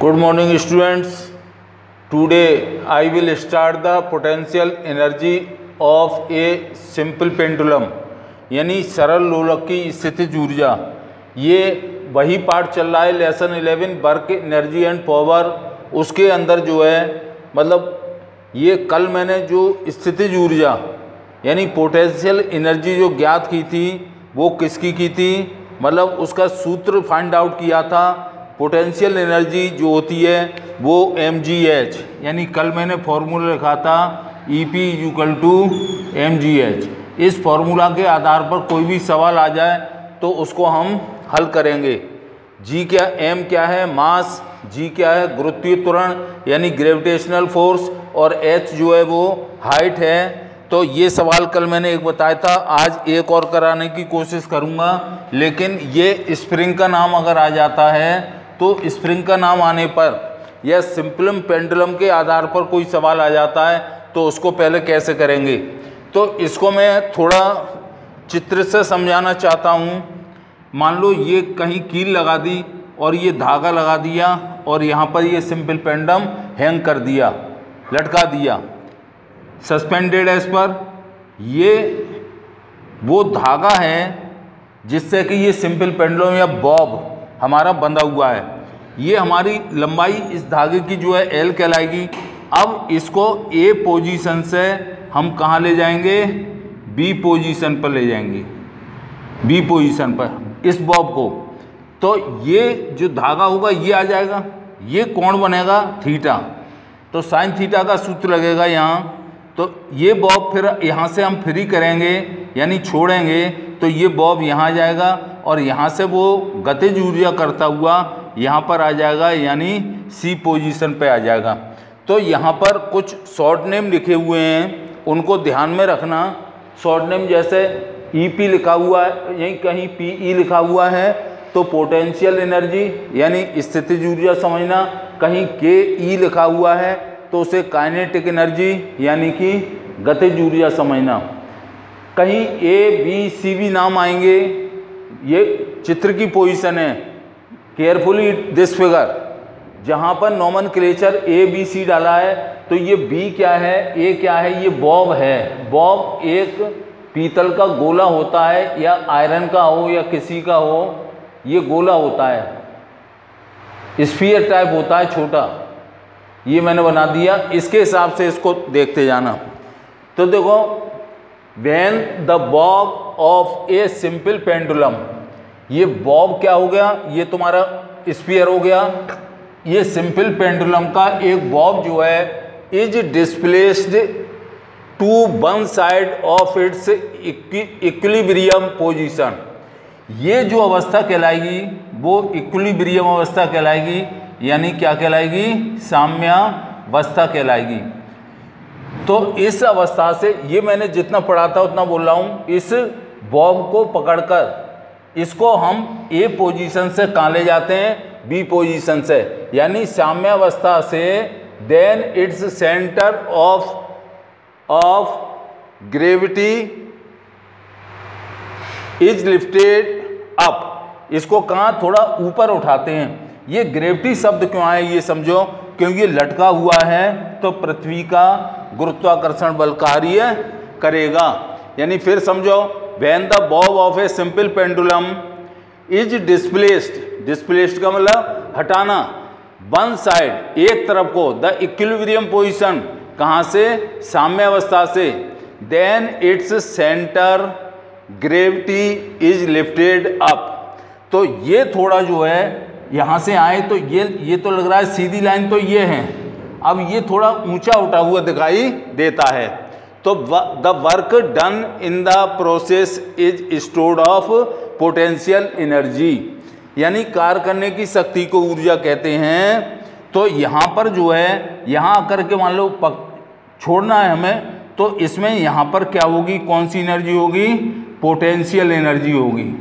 Good morning students. Today I will start the potential energy of a simple pendulum यानी सरल लोलक की स्थितिज ऊर्जा। ये वही पार्ट चल रहा है lesson 11 work energy and power. उसके अंदर जो है मतलब ये कल मैंने जो स्थितिज ऊर्जा यानी पोटेंशियल एनर्जी जो ज्ञात की थी वो किसकी की थी, मतलब उसका सूत्र फाइंड आउट किया था। पोटेंशियल एनर्जी जो होती है वो mgh, यानी कल मैंने फॉर्मूला लिखा था EP = mgh। इस फॉर्मूला के आधार पर कोई भी सवाल आ जाए तो उसको हम हल करेंगे। G क्या, M क्या है मास, G क्या है गुरुत्वीय त्वरण यानी ग्रेविटेशनल फोर्स, और H जो है वो हाइट है। तो ये सवाल कल मैंने एक बताया था, आज एक और कराने की कोशिश करूँगा। लेकिन ये स्प्रिंग का नाम अगर आ जाता है तो स्प्रिंग का नाम आने पर या सिंपल पेंडुलम के आधार पर कोई सवाल आ जाता है तो उसको पहले कैसे करेंगे, तो इसको मैं थोड़ा चित्र से समझाना चाहता हूँ। मान लो ये कहीं कील लगा दी और ये धागा लगा दिया और यहाँ पर ये सिंपल पेंडुलम हैंग कर दिया, लटका दिया, सस्पेंडेड है इस पर। ये वो धागा है जिससे कि ये सिंपल पेंडुलम या बॉब हमारा बंधा हुआ है। ये हमारी लंबाई इस धागे की जो है L कहलाएगी। अब इसको A पोजीशन से हम कहाँ ले जाएंगे, B पोजीशन पर ले जाएंगे, B पोजीशन पर इस बॉब को। तो ये जो धागा होगा ये आ जाएगा, ये कोण बनेगा थीटा, तो साइन थीटा का सूत्र लगेगा यहाँ। तो ये बॉब फिर यहाँ से हम फ्री करेंगे यानी छोड़ेंगे तो ये बॉब यहाँ आ जाएगा और यहाँ से वो गतिज ऊर्जा करता हुआ यहाँ पर आ जाएगा यानी C पोजीशन पे आ जाएगा। तो यहाँ पर कुछ शॉर्ट नेम लिखे हुए हैं, उनको ध्यान में रखना। शॉर्ट नेम जैसे EP लिखा हुआ है, यहीं कहीं PE लिखा हुआ है तो पोटेंशियल एनर्जी यानी स्थितिज ऊर्जा समझना। कहीं KE लिखा हुआ है तो उसे काइनेटिक एनर्जी यानी कि गतिज ऊर्जा समझना। कहीं A B C भी नाम आएंगे। ये चित्र की पोजीशन है, केयरफुली दिस फिगर। जहाँ पर नोमेनक्लेचर ABC डाला है तो ये B क्या है, A क्या है, ये बॉब है। बॉब एक पीतल का गोला होता है या आयरन का हो या किसी का हो, ये गोला होता है, स्फीयर टाइप होता है छोटा। ये मैंने बना दिया, इसके हिसाब से इसको देखते जाना। तो देखो, when the bob of a simple pendulum, ये बॉब क्या हो गया, ये तुम्हारा स्फीयर हो गया। ये सिंपल पेंडुलम का एक बॉब जो है is displaced to one side of its equilibrium position. ये जो अवस्था कहलाएगी वो इक्विलिब्रियम अवस्था कहलाएगी, यानी क्या कहलाएगी, साम्यावस्था कहलाएगी। तो इस अवस्था से, ये मैंने जितना पढ़ा था उतना बोल रहा हूँ, इस बॉब को पकड़कर इसको हम A पोजीशन से कहाँ ले जाते हैं, B पोजीशन से, यानी साम्यावस्था से। Then its centre of gravity is lifted up. इसको कहाँ थोड़ा ऊपर उठाते हैं। ये ग्रेविटी शब्द क्यों आया ये समझो, क्योंकि ये लटका हुआ है तो पृथ्वी का गुरुत्वाकर्षण बल कार्य करेगा। यानी फिर समझो, when the bob of a simple pendulum is displaced का मतलब हटाना, वन साइड एक तरफ को, द इक्विलिब्रियम पोजीशन कहाँ से, साम्यावस्था से। Then its centre gravity is lifted up. तो ये थोड़ा जो है यहाँ से आए तो ये तो लग रहा है सीधी लाइन, तो ये है। अब ये थोड़ा ऊंचा उठा हुआ दिखाई देता है। तो the work done in the process is stored of potential energy, यानी कार्य करने की शक्ति को ऊर्जा कहते हैं। तो यहाँ पर जो है, यहाँ आकर के मान लो छोड़ना है हमें, तो इसमें यहाँ पर क्या होगी, कौन सी एनर्जी होगी, पोटेंशियल एनर्जी होगी।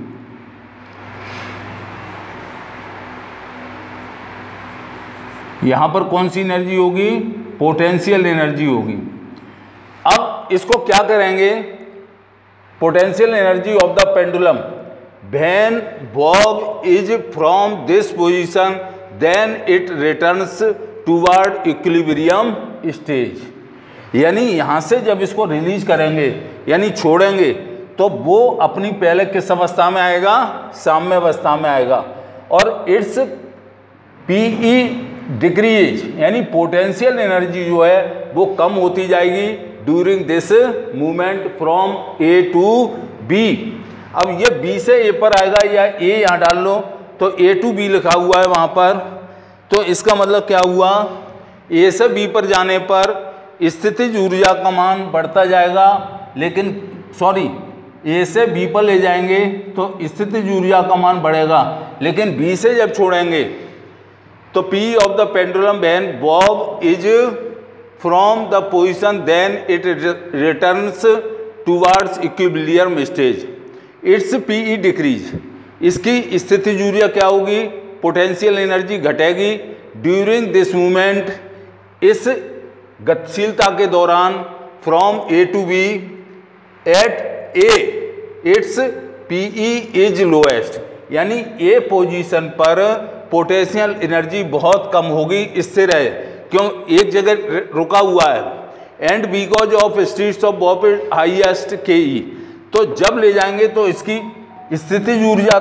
यहाँ पर कौन सी एनर्जी होगी, पोटेंशियल एनर्जी होगी। अब इसको क्या करेंगे, potential energy of the pendulum when bob is from this position then it returns toward equilibrium stage. यानी यहाँ से जब इसको रिलीज करेंगे यानी छोड़ेंगे तो वो अपनी पहले किस अवस्था में आएगा, साम्य अवस्था में आएगा। और इट्स पीई डिक्रीज यानी पोटेंशियल एनर्जी जो है वो कम होती जाएगी during this movement from A to B. अब ये बी से ए पर आएगा या ए यहाँ डाल लो तो ए टू बी लिखा हुआ है वहाँ पर, तो इसका मतलब क्या हुआ, ए से बी पर जाने पर स्थितिज ऊर्जा का मान बढ़ता जाएगा, लेकिन सॉरी ए से बी पर ले जाएंगे तो स्थितिज ऊर्जा का मान बढ़ेगा, लेकिन बी से जब छोड़ेंगे तो P of the pendulum when bob is from the position then it returns towards equilibrium stage, its PE decrease। इसकी स्थितिज ऊर्जा क्या होगी, पोटेंशियल एनर्जी घटेगी ड्यूरिंग दिस मूवमेंट, इस गतिशीलता के दौरान from A to B at A its PE is lowest. यानी ए पोजीशन पर पोटेंशियल एनर्जी बहुत कम होगी, स्थिर है, क्यों एक जगह रुका हुआ है। And because of streets of bob highest KE, तो जब ले जाएंगे तो इसकी स्थितिज ऊर्जा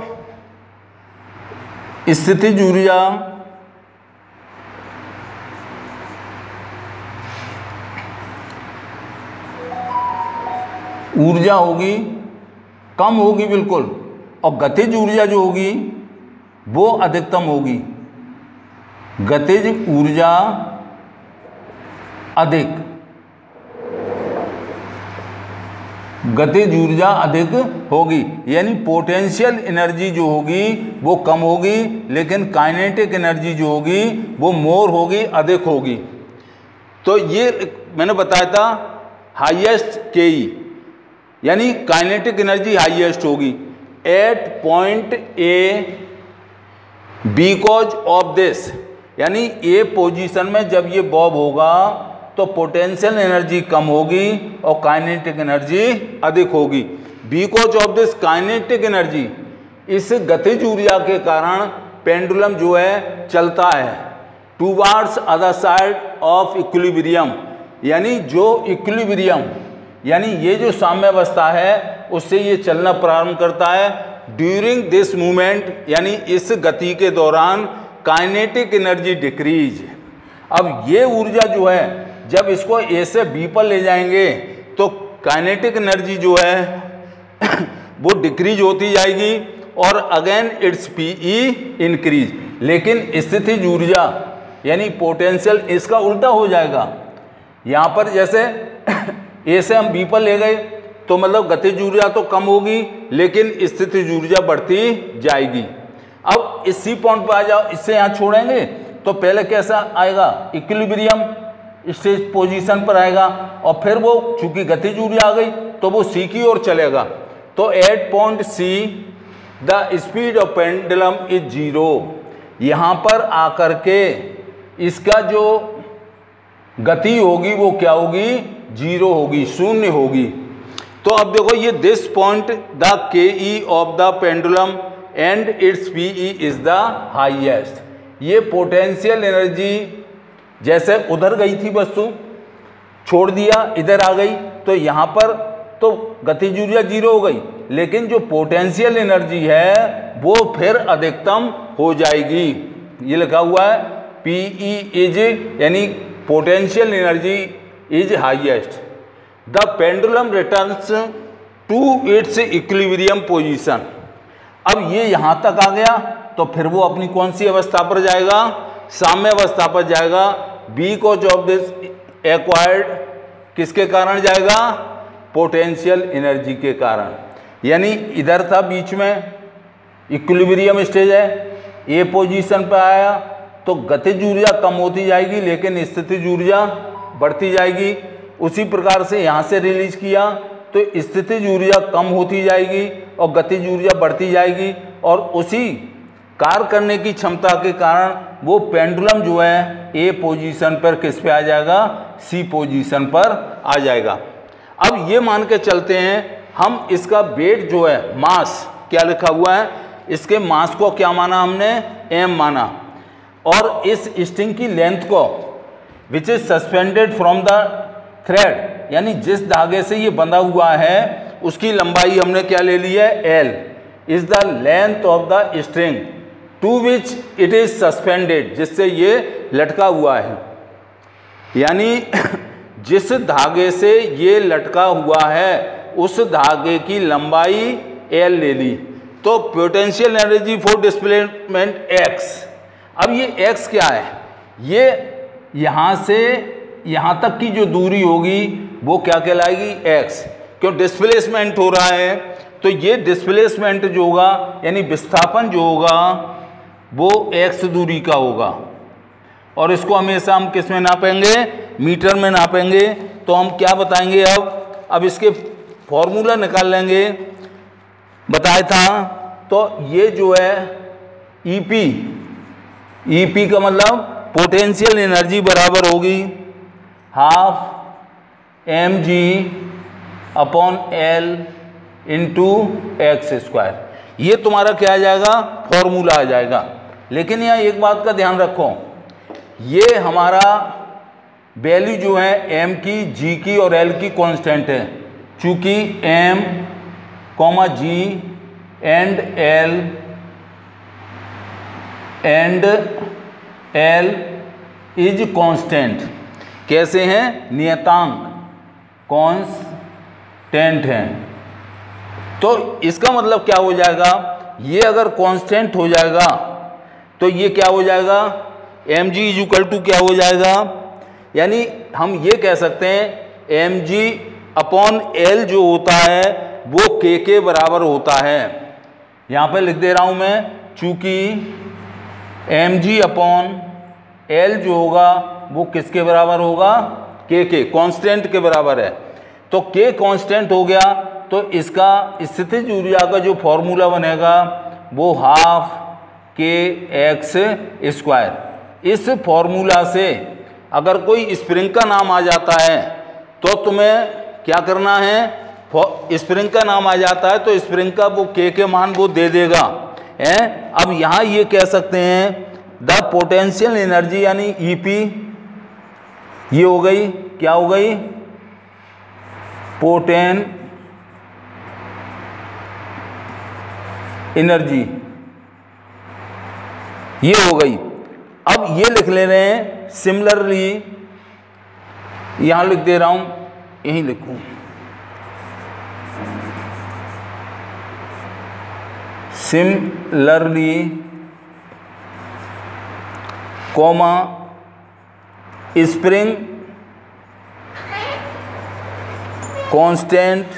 ऊर्जा होगी कम होगी बिल्कुल, और गतिज ऊर्जा जो होगी वो अधिकतम होगी। गतिज ऊर्जा अधिक होगी, यानी पोटेंशियल एनर्जी जो होगी वो कम होगी, लेकिन काइनेटिक एनर्जी जो होगी वो मोर होगी, अधिक होगी। तो ये मैंने बताया था हाईएस्ट KE, यानी काइनेटिक एनर्जी हाईएस्ट होगी at point A because of this, यानी ए पोजीशन में जब ये बॉब होगा तो पोटेंशियल एनर्जी कम होगी और काइनेटिक एनर्जी अधिक होगी। Because of this kinetic energy, इस गतिज ऊर्जा के कारण पेंडुलम जो है चलता है towards other side of equilibrium, यानी जो इक्विलिब्रियम यानी ये जो साम्यावस्था है उससे ये चलना प्रारंभ करता है ड्यूरिंग दिस मूवमेंट, यानी इस गति के दौरान काइनेटिक एनर्जी डिक्रीज। अब ये ऊर्जा जो है जब इसको ए से बी पर ले जाएंगे तो काइनेटिक एनर्जी जो है वो डिक्रीज होती जाएगी और अगेन इट्स PE इंक्रीज। लेकिन स्थितिज ऊर्जा यानी पोटेंशियल इसका उल्टा हो जाएगा। यहाँ पर जैसे ए से हम बी पर ले गए तो मतलब गतिज ऊर्जा तो कम होगी, लेकिन स्थितिज ऊर्जा बढ़ती जाएगी। अब इस सी पॉइंट पर आ जाओ, इससे यहाँ छोड़ेंगे तो पहले कैसा आएगा, इक्विलिब्रियम स्टेज पोजीशन पर आएगा, और फिर वो चूंकि गतिज ऊर्जा आ गई तो वो सी की ओर चलेगा। तो at point C the speed of pendulum is 0। यहाँ पर आकर के इसका जो गति होगी वो क्या होगी, 0 होगी, शून्य होगी। तो अब देखो ये this point the KE of the pendulum and its PE is the highest. ये पोटेंशियल एनर्जी जैसे उधर गई थी वस्तु, छोड़ दिया इधर आ गई, तो यहाँ पर तो गतिज ऊर्जा 0 हो गई, लेकिन जो पोटेंशियल एनर्जी है वो फिर अधिकतम हो जाएगी। ये लिखा हुआ है PE इज यानी potential energy is highest. The pendulum returns to its equilibrium position. अब ये यहाँ तक आ गया तो फिर वो अपनी कौन सी अवस्था पर जाएगा, साम्य अवस्था पर जाएगा। बिकॉज ऑफ दिस एक्वायर्ड किसके कारण जाएगा, पोटेंशियल एनर्जी के कारण। यानी इधर था बीच में इक्विलिब्रियम स्टेज है, ए पोजीशन पर आया तो गतिज ऊर्जा कम होती जाएगी लेकिन स्थितिज ऊर्जा बढ़ती जाएगी। उसी प्रकार से यहाँ से रिलीज किया तो स्थितिज ऊर्जा कम होती जाएगी और गतिज ऊर्जा बढ़ती जाएगी, और उसी कार्य करने की क्षमता के कारण वो पेंडुलम जो है ए पोजीशन पर किस पे आ जाएगा, सी पोजीशन पर आ जाएगा। अब ये मान के चलते हैं हम इसका वेट जो है, मास क्या लिखा हुआ है, इसके मास को क्या माना हमने, m माना। और इस स्ट्रिंग की लेंथ को which is suspended from the thread, यानी जिस धागे से ये बंधा हुआ है उसकी लंबाई हमने क्या ले ली है, L is the length of the string to which it is suspended, जिससे ये लटका हुआ है। यानी जिस धागे से ये लटका हुआ है उस धागे की लंबाई L ले ली। तो potential energy for displacement X। अब ये X क्या है, ये यहाँ से यहाँ तक की जो दूरी होगी वो क्या कहलाएगी, X। क्यों, डिस्प्लेसमेंट हो रहा है, तो ये डिस्प्लेसमेंट जो होगा यानी विस्थापन जो होगा वो X दूरी का होगा। और इसको हमेशा हम किस में नापेंगे, मीटर में नापेंगे। तो हम क्या बताएंगे, अब इसके फॉर्मूला निकाल लेंगे, बताया था। तो ये जो है ईपी का मतलब पोटेंशियल एनर्जी बराबर होगी half mg upon L into x square. ये तुम्हारा क्या आ जाएगा, फॉर्मूला आ जाएगा। लेकिन यहाँ एक बात का ध्यान रखो, ये हमारा वैल्यू जो है m की, g की और L की कांस्टेंट है। चूंकि m, g and L is constant. कैसे हैं, नियतांक कांस्टेंट हैं। तो इसका मतलब क्या हो जाएगा, ये अगर कांस्टेंट हो जाएगा तो ये क्या हो जाएगा, mg इज इक्वल टू क्या हो जाएगा, यानी हम ये कह सकते हैं mg अपॉन L जो होता है वो k के बराबर होता है। यहाँ पे लिख दे रहा हूँ मैं, चूंकि mg अपॉन L जो होगा वो किसके बराबर होगा, k के, कांस्टेंट के बराबर है। तो k कांस्टेंट हो गया तो इसका स्थितिज ऊर्जा का जो फॉर्मूला बनेगा वो हाफ k x स्क्वायर। इस फॉर्मूला से अगर कोई स्प्रिंग का नाम आ जाता है तो तुम्हें क्या करना है, स्प्रिंग का नाम आ जाता है तो स्प्रिंग का वो k के मान वो दे देगा है। अब यहाँ ये कह सकते हैं द पोटेंशियल एनर्जी यानी EP, ये हो गई, क्या हो गई, पोटेन एनर्जी, ये हो गई। अब ये लिख ले रहे हैं सिमिलरली, यहां लिख दे रहा हूं, यहीं लिखूं, similarly comma spring constant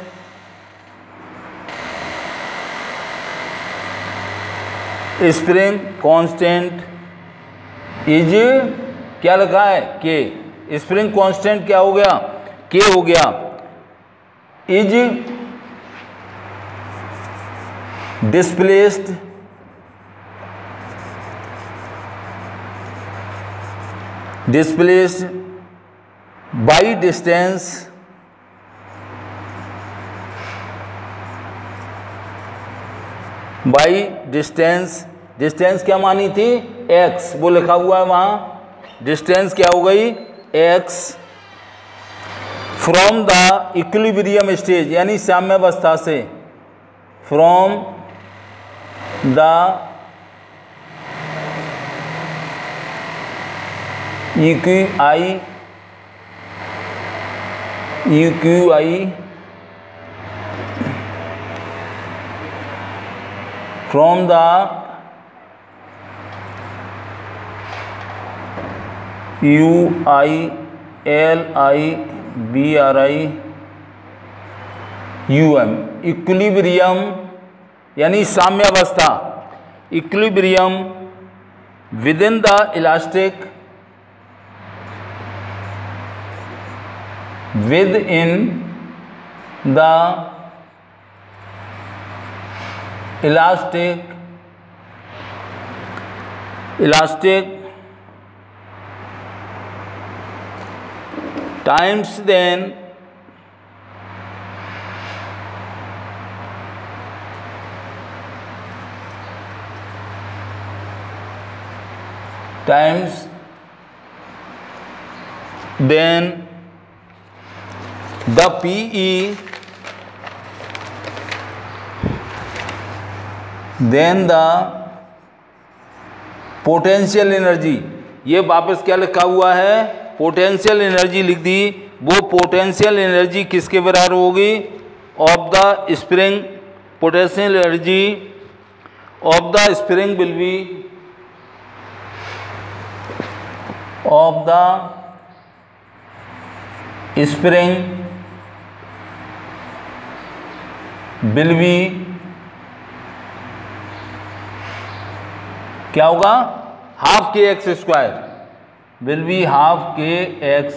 spring constant is क्या लिखा है, के। स्प्रिंग कांस्टेंट क्या हो गया, के हो गया, is displaced by distance distance क्या मानी थी, x, वो लिखा हुआ है वहां, डिस्टेंस क्या हो गई, x from the equilibrium stage यानी साम्यावस्था से, from the EQI from the UILIBRIUM equilibrium यानी साम्यावस्था, equilibrium within the elastic, within the elastic times then times then the PE then the potential energy, ये वापस क्या लिखा हुआ है, पोटेंशियल एनर्जी लिख दी। वो पोटेंशियल एनर्जी किसके बराबर होगी, of the spring, potential energy of the spring will be of the spring will be क्या होगा, half k x square, will be half k x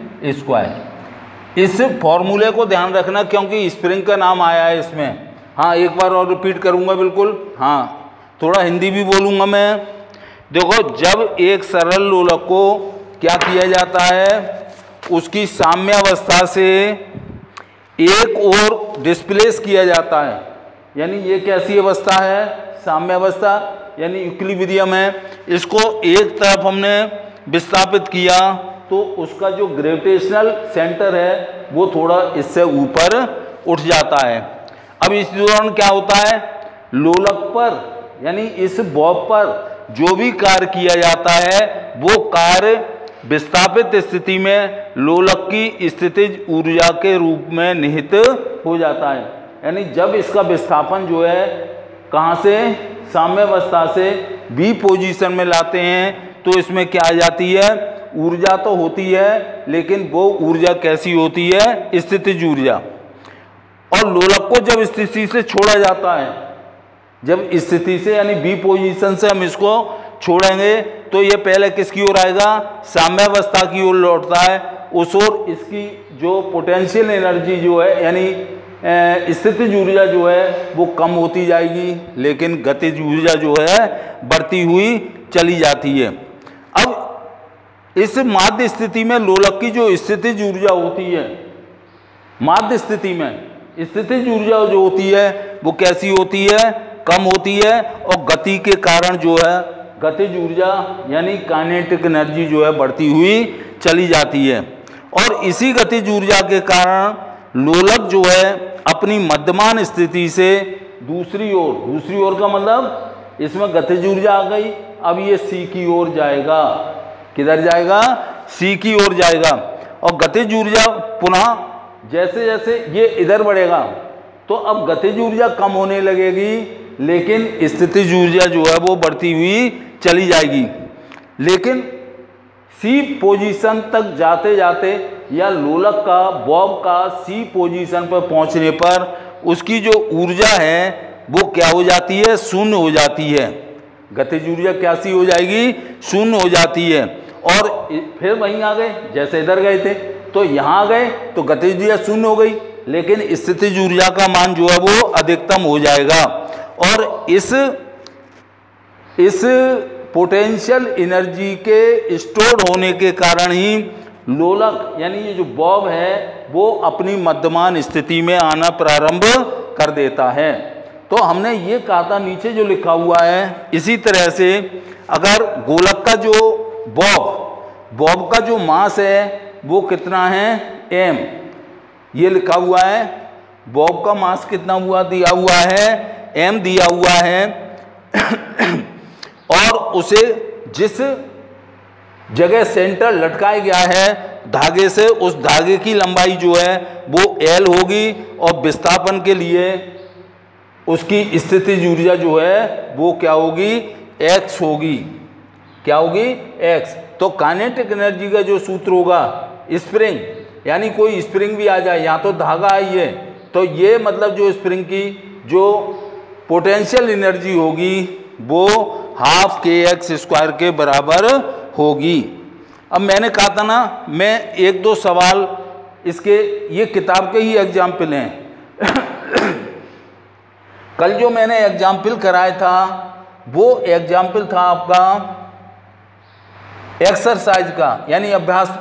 square. इस फॉर्मूले को ध्यान रखना क्योंकि स्प्रिंग का नाम आया है इसमें। हाँ, एक बार और रिपीट करूँगा बिल्कुल। हाँ, थोड़ा हिंदी भी बोलूँगा मैं। देखो, जब एक सरल लोलक को क्या किया जाता है, उसकी साम्यावस्था से एक और डिस्प्लेस किया जाता है, यानी ये कैसी अवस्था है, साम्यावस्था यानी इक्विलिब्रियम है। इसको एक तरफ हमने विस्थापित किया तो उसका जो ग्रेविटेशनल सेंटर है वो थोड़ा इससे ऊपर उठ जाता है। अब इस दौरान क्या होता है, लोलक पर यानी इस बॉब पर जो भी कार्य किया जाता है वो कार्य विस्थापित स्थिति में लोलक की स्थितिज ऊर्जा के रूप में निहित हो जाता है। यानी जब इसका विस्थापन जो है कहाँ से, साम्यावस्था से बी पोजीशन में लाते हैं तो इसमें क्या आ जाती है, ऊर्जा तो होती है लेकिन वो ऊर्जा कैसी होती है, स्थितिज ऊर्जा। और लोलक को जब स्थिति से छोड़ा जाता है, जब स्थिति से यानी बी पोजीशन से हम इसको छोड़ेंगे तो ये पहले किसकी ओर आएगा, साम्यावस्था की ओर लौटता है। उस ओर इसकी जो पोटेंशियल एनर्जी जो है यानी स्थितिज ऊर्जा जो है वो कम होती जाएगी, लेकिन गतिज ऊर्जा जो है बढ़ती हुई चली जाती है। अब इस माध्य स्थिति में लोलक की जो स्थितिज ऊर्जा होती है, माध्य स्थिति में स्थितिज ऊर्जा जो होती है वो कैसी होती है, कम होती है। और गति के कारण जो है गतिज ऊर्जा यानी काइनेटिक एनर्जी जो है बढ़ती हुई चली जाती है। और इसी गतिज ऊर्जा के कारण लोलक जो है अपनी मध्यमान स्थिति से दूसरी ओर का मतलब इसमें गतिज ऊर्जा आ गई, अब ये सी की ओर जाएगा। किधर जाएगा, सी की ओर जाएगा। और गतिज ऊर्जा पुनः जैसे जैसे ये इधर बढ़ेगा तो अब गतिज ऊर्जा कम होने लगेगी, लेकिन स्थितिज ऊर्जा जो है वो बढ़ती हुई चली जाएगी। लेकिन सी पोजीशन तक जाते जाते या लोलक का बॉब का सी पोजीशन पर पहुंचने पर उसकी जो ऊर्जा है वो क्या हो जाती है, शून्य हो जाती है। गतिज ऊर्जा कैसी हो जाएगी, शून्य हो जाती है। और फिर वहीं आ गए जैसे इधर गए थे, तो यहाँ गए तो गतिज ऊर्जा शून्य हो गई, लेकिन स्थितिज ऊर्जा का मान जो है वो अधिकतम हो जाएगा। और इस पोटेंशियल एनर्जी के स्टोर होने के कारण ही लोलक यानी ये जो बॉब है वो अपनी मध्यमान स्थिति में आना प्रारंभ कर देता है। तो हमने ये कहा था नीचे जो लिखा हुआ है, इसी तरह से अगर गोलक का जो बॉब का जो मास है वो कितना है, m, ये लिखा हुआ है। बॉब का मास कितना हुआ, दिया हुआ है m दिया हुआ है। और उसे जिस जगह सेंटर लटकाया गया है धागे से, उस धागे की लंबाई जो है वो L होगी और विस्थापन के लिए उसकी स्थितिज ऊर्जा जो है वो क्या होगी, x होगी। क्या होगी, x। तो काइनेटिक एनर्जी का जो सूत्र होगा, स्प्रिंग यानी कोई स्प्रिंग भी आ जाए, यहाँ तो धागा आई है, तो ये मतलब जो स्प्रिंग की जो पोटेंशियल एनर्जी होगी वो हाफ के एक्स स्क्वायर के बराबर होगी। अब मैंने कहा था ना, मैं एक दो सवाल इसके, ये किताब के ही एग्जाम्पल हैं। कल जो मैंने एग्जाम्पल कराया था वो एग्जाम्पल था आपका एक्सरसाइज का, यानी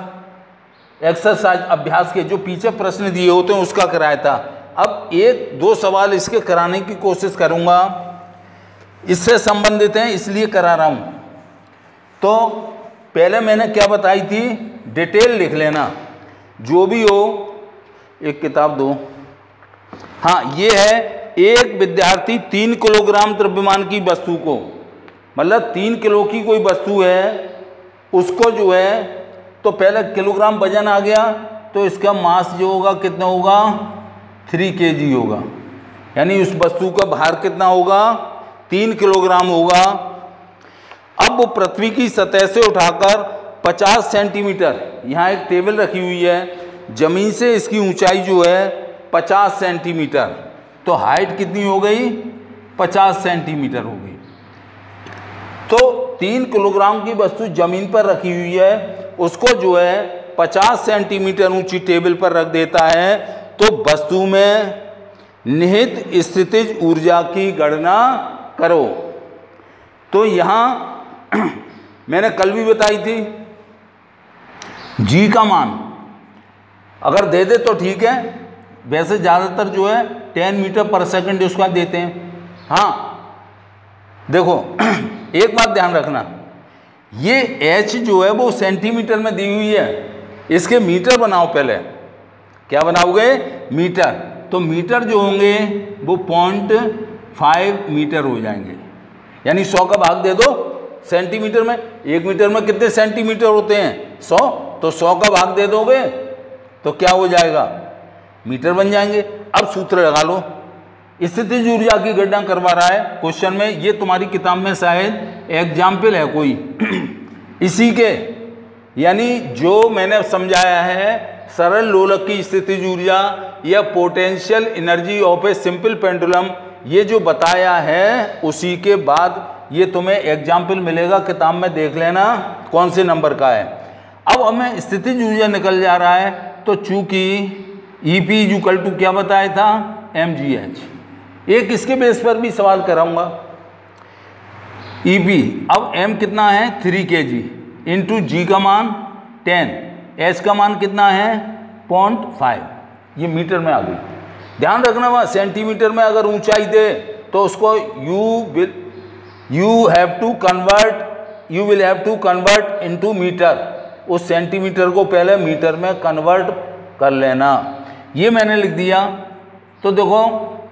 अभ्यास के जो पीछे प्रश्न दिए होते हैं उसका कराया था। अब एक दो सवाल इसके कराने की कोशिश करूंगा, इससे संबंधित हैं इसलिए करा रहा हूं। तो पहले मैंने क्या बताई थी, डिटेल लिख लेना जो भी हो। एक किताब दो। हाँ, ये है, एक विद्यार्थी 3 किलोग्राम द्रव्यमान की वस्तु को, मतलब 3 किलो की कोई वस्तु है, उसको जो है, तो पहले किलोग्राम वजन आ गया, तो इसका मास जो होगा कितना होगा, 3 kg होगा, यानी उस वस्तु का भार कितना होगा, 3 किलोग्राम होगा। अब वो पृथ्वी की सतह से उठाकर 50 सेंटीमीटर, यहाँ एक टेबल रखी हुई है, जमीन से इसकी ऊंचाई जो है 50 सेंटीमीटर, तो हाइट कितनी हो गई, 50 सेंटीमीटर हो गई। तो 3 किलोग्राम की वस्तु जमीन पर रखी हुई है, उसको जो है 50 सेंटीमीटर ऊंची टेबल पर रख देता है, तो वस्तु में निहित स्थितिज ऊर्जा की गणना करो। तो यहाँ मैंने कल भी बताई थी, जी का मान अगर दे दे तो ठीक है, वैसे ज़्यादातर जो है 10 मीटर पर सेकंड उसका देते हैं। हाँ देखो एक बात ध्यान रखना, ये एच जो है वो सेंटीमीटर में दी हुई है, इसके मीटर बनाओ पहले। क्या बनाओगे, मीटर। तो मीटर जो होंगे वो 0.5 मीटर हो जाएंगे, यानी 100 का भाग दे दो सेंटीमीटर में। 1 मीटर में कितने सेंटीमीटर होते हैं, 100, तो 100 का भाग दे दोगे तो क्या हो जाएगा, मीटर बन जाएंगे। अब सूत्र लगा लो, स्थितिज ऊर्जा की गणना करवा रहा है क्वेश्चन में, ये तुम्हारी किताब में शायद एग्जाम्पल है कोई इसी के, यानी जो मैंने समझाया है सरल लोलक की स्थितिज ऊर्जा या potential energy of a simple pendulum, ये जो बताया है उसी के बाद ये तुम्हें एग्जाम्पल मिलेगा, किताब में देख लेना कौन से नंबर का है। अब हमें स्थितिज ऊर्जा निकल जा रहा है, तो चूंकि EP इक्वल टू क्या बताया था, mgh। एक इसके बेस पर भी सवाल कराऊंगा। EP अब m कितना है, 3 kg, इंटू जी का मान 10, h का मान कितना है 0.5, ये मीटर में आ गई। ध्यान रखना वहाँ सेंटीमीटर में अगर ऊंचाई दे तो उसको you will have to convert into metre, उस सेंटीमीटर को पहले मीटर में कन्वर्ट कर लेना। ये मैंने लिख दिया। तो देखो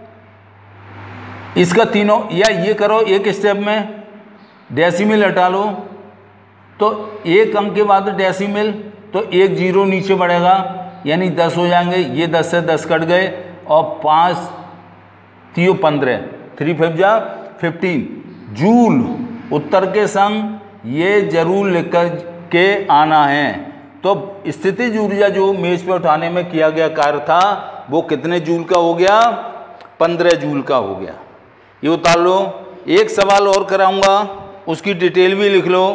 इसका तीनों, या ये करो एक स्टेप में, डेसिमल हटा लो, तो एक अंक के बाद डेसिमल, तो 1 0 नीचे बढ़ेगा, यानी 10 हो जाएंगे। ये 10 से 10 कट गए, और 5 3 15, 3 5 जा 15 जूल उत्तर के संग ये जरूर लिख कर के आना है। तो स्थितिज ऊर्जा जो मेज पर उठाने में किया गया कार्य था वो कितने जूल का हो गया, 15 जूल का हो गया। ये उतार लो। एक सवाल और कराऊंगा, उसकी डिटेल भी लिख लो।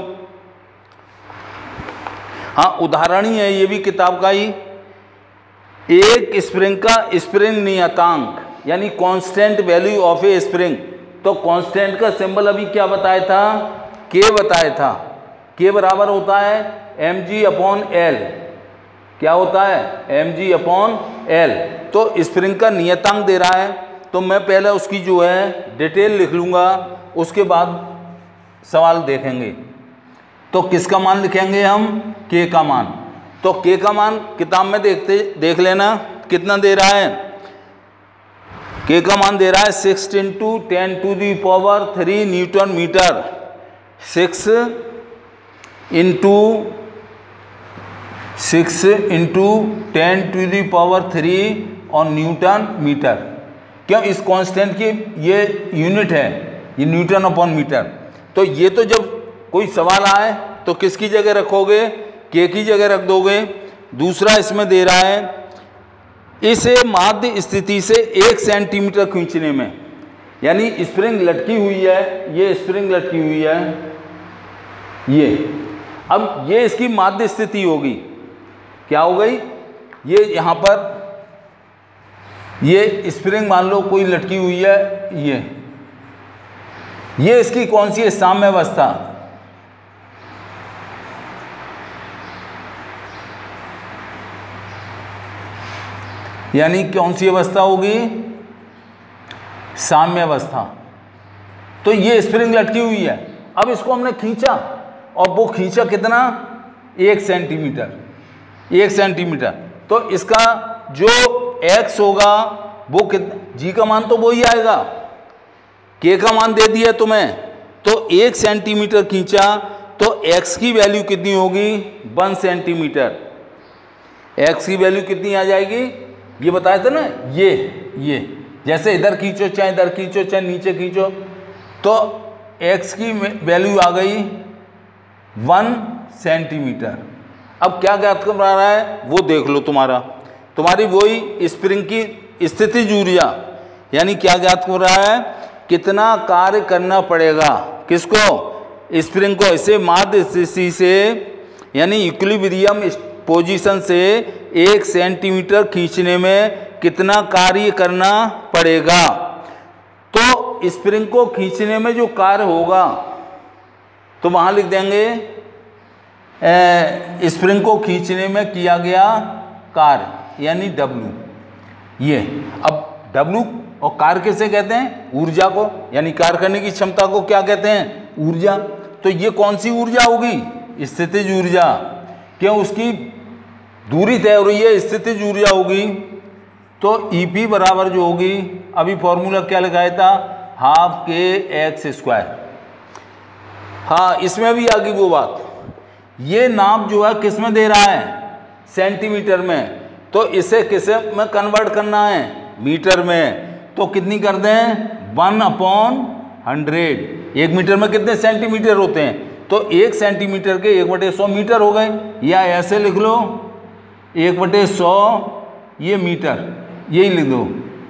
हाँ उदाहरण ही है ये भी किताब का ही। एक स्प्रिंग का स्प्रिंग नियतांक यानी constant value of a spring, तो कांस्टेंट का सिंबल अभी क्या बताया था, के बताया था। के बराबर होता है mg/L, क्या होता है mg/L। तो स्प्रिंग का नियतांक दे रहा है, तो मैं पहले उसकी जो है डिटेल लिख लूँगा, उसके बाद सवाल देखेंगे। तो किसका मान लिखेंगे हम, के का मान। तो के का मान किताब में देख लेना कितना दे रहा है। के का मान दे रहा है 6 × 10⁻³ न्यूटन मीटर, 6 × 10⁻³ और न्यूटन मीटर। क्यों, इस कांस्टेंट की ये यूनिट है, ये न्यूटन/मीटर। तो ये तो जब कोई सवाल आए तो किसकी जगह रखोगे, के की जगह रख दोगे। दूसरा इसमें दे रहा है इसे माध्य स्थिति से 1 सेंटीमीटर खींचने में, यानी स्प्रिंग लटकी हुई है, ये स्प्रिंग लटकी हुई है, ये अब ये इसकी माध्य स्थिति होगी, क्या हो गई, ये यहाँ पर ये स्प्रिंग मान लो कोई लटकी हुई है, ये इसकी कौन सी है, साम्य अवस्था। यानी कौन सी अवस्था होगी, साम्य अवस्था। तो ये स्प्रिंग लटकी हुई है, अब इसको हमने खींचा और वो खींचा कितना, 1 सेंटीमीटर, 1 सेंटीमीटर। तो इसका जो x होगा वो कितना, g का मान तो वही आएगा, k का मान दे दिया तुम्हें, तो 1 सेंटीमीटर खींचा तो x की वैल्यू कितनी होगी, 1 सेंटीमीटर। x की वैल्यू कितनी आ जाएगी, ये बताया था ना, ये जैसे इधर खींचो चाहे इधर खींचो चाहे नीचे खींचो, तो x की वैल्यू आ गई 1 सेंटीमीटर। अब क्या ज्ञात कर रहा है वो देख लो, तुम्हारी वही स्प्रिंग की स्थितिज ऊर्जा, यानी क्या ज्ञात कर रहा है, कितना कार्य करना पड़ेगा, किसको, स्प्रिंग को, इसे माध्य स्थिति से यानी इक्विलिब्रियम पोजीशन से 1 सेंटीमीटर खींचने में कितना कार्य करना पड़ेगा। तो स्प्रिंग को खींचने में जो कार्य होगा तो वहाँ लिख देंगे स्प्रिंग को खींचने में किया गया कार्य यानी W। ये अब W और कार्य किसे कहते हैं, ऊर्जा को, यानी कार्य करने की क्षमता को क्या कहते हैं, ऊर्जा। तो ये कौन सी ऊर्जा होगी, स्थितिज ऊर्जा, क्यों, उसकी दूरी तय हो रही है, स्थितिज ऊर्जा होगी। तो EP बराबर जो होगी, अभी फॉर्मूला क्या लगाया था, हाफ kx²। हाँ, इसमें भी आ गई वो बात, ये नाप जो है किस में दे रहा है, सेंटीमीटर में, तो इसे किसे में कन्वर्ट करना है, मीटर में। तो कितनी कर दें, 1/100। 1 मीटर में कितने सेंटीमीटर होते हैं, तो 1 सेंटीमीटर के 1/100 मीटर हो गए, या ऐसे लिख लो 1/100 ये मीटर, यही लिख दो,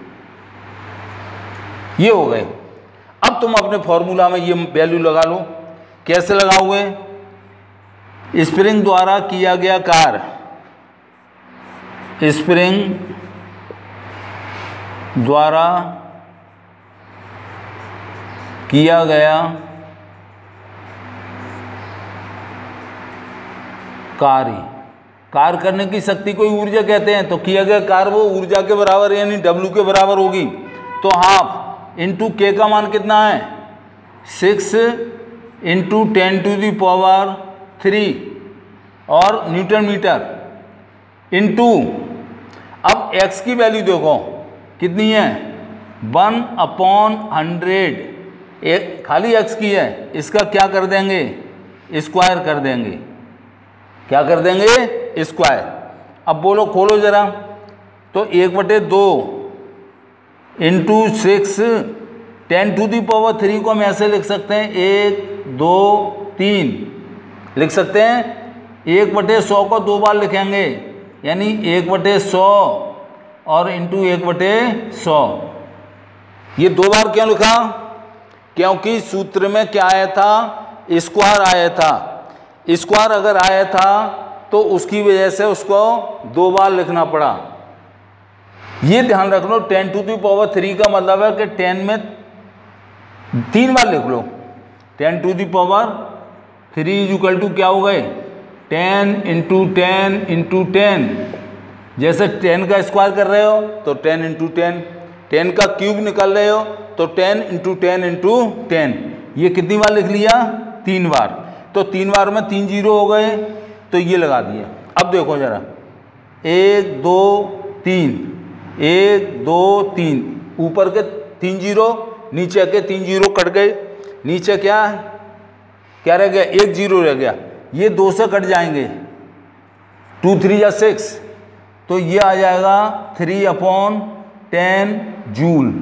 ये हो गए। अब तुम अपने फॉर्मूला में ये वैल्यू लगा लो, कैसे लगाओगे, स्प्रिंग द्वारा किया गया कार्य, स्प्रिंग द्वारा किया गया कार्य करने की शक्ति को ऊर्जा कहते हैं। तो किया गया कार्य वो ऊर्जा के बराबर यानी W के बराबर होगी। तो हाफ इंटू K का मान कितना है, 6 इंटू 10⁻³ और न्यूटन मीटर इंटू, अब x की वैल्यू देखो कितनी है, 1/100। एक खाली x की है, इसका क्या कर देंगे, स्क्वायर कर देंगे, क्या कर देंगे, स्क्वायर। अब बोलो, खोलो जरा, तो 1/2 इंटू 6 10⁻³ को हम ऐसे लिख सकते हैं, 1 2 3 लिख सकते हैं। 1/100 को 2 बार लिखेंगे, यानी 1/100 और इंटू 1/100। ये 2 बार क्यों लिखा, क्योंकि सूत्र में क्या आया था, स्क्वायर आया था। स्क्वायर अगर आया था तो उसकी वजह से उसको 2 बार लिखना पड़ा। ये ध्यान रख लो, 10⁻³ का मतलब है कि 10 में 3 बार लिख लो। 10⁻³ = क्या हो गए, 10 इंटू 10 इंटू 10। जैसे 10 का स्क्वायर कर रहे हो तो 10 इंटू 10, 10 का क्यूब निकाल रहे हो तो 10 इंटू 10 इंटू 10। ये कितनी बार लिख लिया, 3 बार। तो 3 बार में 3 0 हो गए, तो ये लगा दिया। अब देखो जरा, 1 2 3, 1 2 3, ऊपर के 3 0, नीचे के 3 0 कट गए, नीचे क्या रह गया, 1 0 रह गया। ये 2 से कट जाएंगे, 2 3 या 6, तो ये आ जाएगा 3/10 जूल,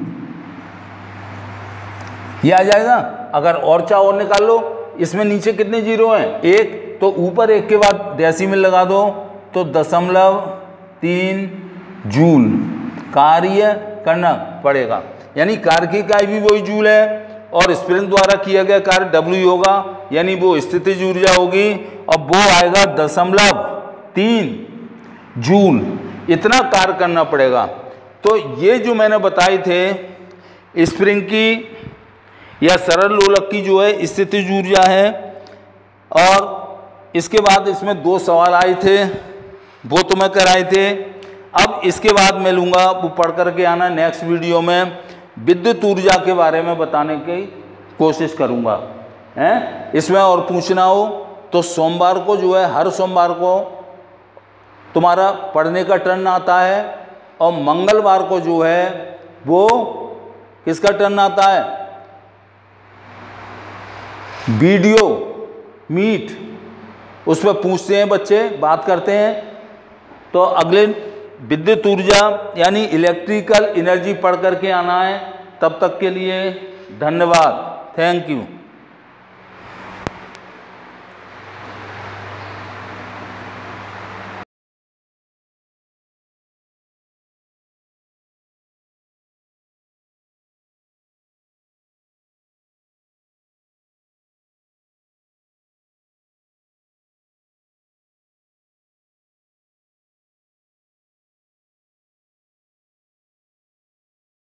ये आ जाएगा। अगर और चाहो और निकाल लो, इसमें नीचे कितने 0 हैं, 1, तो ऊपर 1 के बाद डेसिमल लगा दो, तो 0.3 जूल कार्य करना पड़ेगा। यानी कार्य की इकाई भी वही जूल है, और स्प्रिंग द्वारा किया गया कार्य W होगा, यानी वो स्थितिज ऊर्जा होगी, और वो आएगा 0.3 जूल। इतना कार्य करना पड़ेगा। तो ये जो मैंने बताए थे स्प्रिंग की या सरल लोलक की जो है स्थितिज ऊर्जा है, और इसके बाद इसमें 2 सवाल आए थे, वो तो मैं कराए थे। अब इसके बाद मैं लूँगा, वो पढ़ करके आना नेक्स्ट वीडियो में, विद्युत ऊर्जा के बारे में बताने की कोशिश करूँगा। इसमें और पूछना हो तो सोमवार को जो है, हर सोमवार को तुम्हारा पढ़ने का टर्न आता है, और मंगलवार को जो है वो किसका टर्न आता है, वीडियो मीट, उस पर पूछते हैं बच्चे, बात करते हैं। तो अगले विद्युत ऊर्जा यानी इलेक्ट्रिकल एनर्जी पढ़ करके आना है। तब तक के लिए धन्यवाद, थैंक यू।